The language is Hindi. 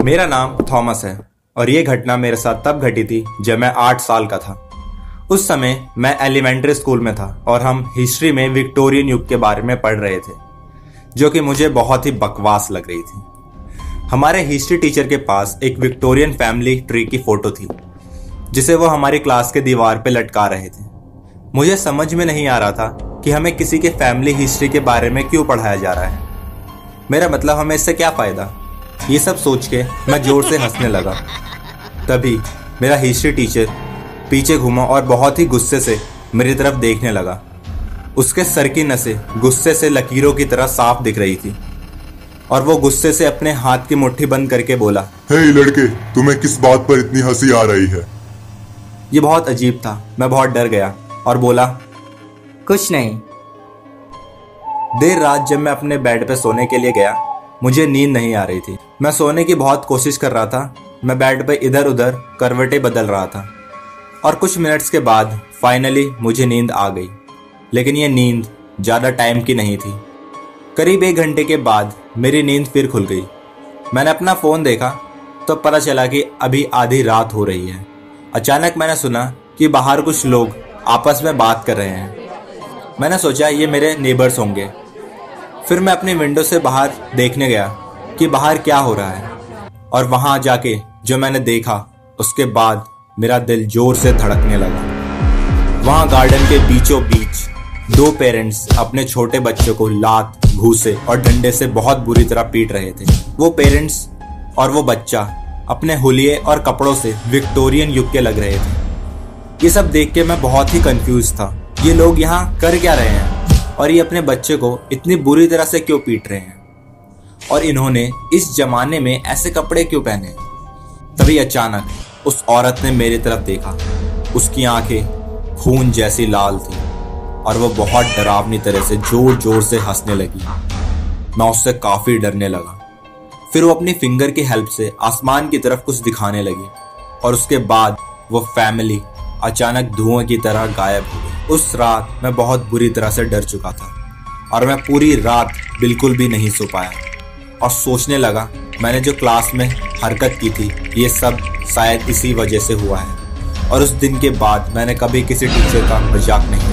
मेरा नाम थॉमस है और ये घटना मेरे साथ तब घटी थी जब मैं 8 साल का था। उस समय मैं एलिमेंट्री स्कूल में था और हम हिस्ट्री में विक्टोरियन युग के बारे में पढ़ रहे थे, जो कि मुझे बहुत ही बकवास लग रही थी। हमारे हिस्ट्री टीचर के पास एक विक्टोरियन फैमिली ट्री की फोटो थी, जिसे वो हमारी क्लास के दीवार पे लटका रहे थे। मुझे समझ में नहीं आ रहा था कि हमें किसी के फैमिली हिस्ट्री के बारे में क्यों पढ़ाया जा रहा है। मेरा मतलब हमें इससे क्या फ़ायदा। ये सब सोच के मैं जोर से हंसने लगा। तभी मेरा हिस्ट्री टीचर पीछे घूमा और बहुत ही गुस्से से मेरी तरफ देखने लगा। उसके सर की नसें गुस्से से लकीरों की तरह साफ दिख रही थी और वो गुस्से से अपने हाथ की मुट्ठी बंद करके बोला, हे लड़के, तुम्हें किस बात पर इतनी हंसी आ रही है? ये बहुत अजीब था। मैं बहुत डर गया और बोला, कुछ नहीं। देर रात जब मैं अपने बेड पे सोने के लिए गया, मुझे नींद नहीं आ रही थी। मैं सोने की बहुत कोशिश कर रहा था। मैं बेड पे इधर उधर करवटें बदल रहा था और कुछ मिनट्स के बाद फाइनली मुझे नींद आ गई। लेकिन ये नींद ज़्यादा टाइम की नहीं थी। करीब 1 घंटे के बाद मेरी नींद फिर खुल गई। मैंने अपना फ़ोन देखा तो पता चला कि अभी आधी रात हो रही है। अचानक मैंने सुना कि बाहर कुछ लोग आपस में बात कर रहे हैं। मैंने सोचा ये मेरे नेबर्स होंगे। फिर मैं अपनी विंडो से बाहर देखने गया कि बाहर क्या हो रहा है, और वहां जाके जो मैंने देखा उसके बाद मेरा दिल जोर से धड़कने लगा। वहां गार्डन के बीचों बीच 2 पेरेंट्स अपने छोटे बच्चों को लात, घूंसे और डंडे से बहुत बुरी तरह पीट रहे थे। वो पेरेंट्स और वो बच्चा अपने हुलिये और कपड़ों से विक्टोरियन युग के लग रहे थे। ये सब देख के मैं बहुत ही कंफ्यूज था। ये लोग यहाँ कर क्या रहे हैं और ये अपने बच्चे को इतनी बुरी तरह से क्यों पीट रहे हैं, और इन्होंने इस जमाने में ऐसे कपड़े क्यों पहने। तभी अचानक उस औरत ने मेरी तरफ देखा। उसकी आंखें खून जैसी लाल थी और वो बहुत डरावनी तरह से जोर जोर से हंसने लगी। मैं उससे काफी डरने लगा। फिर वो अपनी फिंगर की हेल्प से आसमान की तरफ कुछ दिखाने लगी और उसके बाद वो फैमिली अचानक धुआं की तरह गायब हो गई। उस रात मैं बहुत बुरी तरह से डर चुका था और मैं पूरी रात बिल्कुल भी नहीं सो पाया और सोचने लगा मैंने जो क्लास में हरकत की थी ये सब शायद इसी वजह से हुआ है। और उस दिन के बाद मैंने कभी किसी टीचर का मजाक नहीं